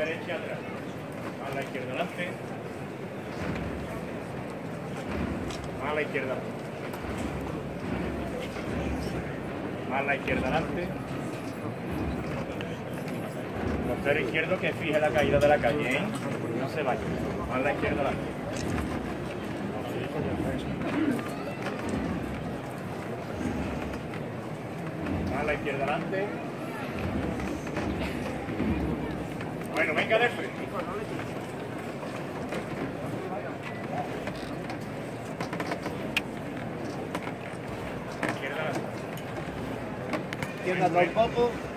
derecha atrás. A la izquierda adelante. A la izquierda atrás. A la izquierda adelante. Costero izquierdo que fije la caída de la calle, ¿eh? No se vaya. A la izquierda adelante. A la izquierda adelante. Bueno, venga de frente. Izquierda atrás un poco.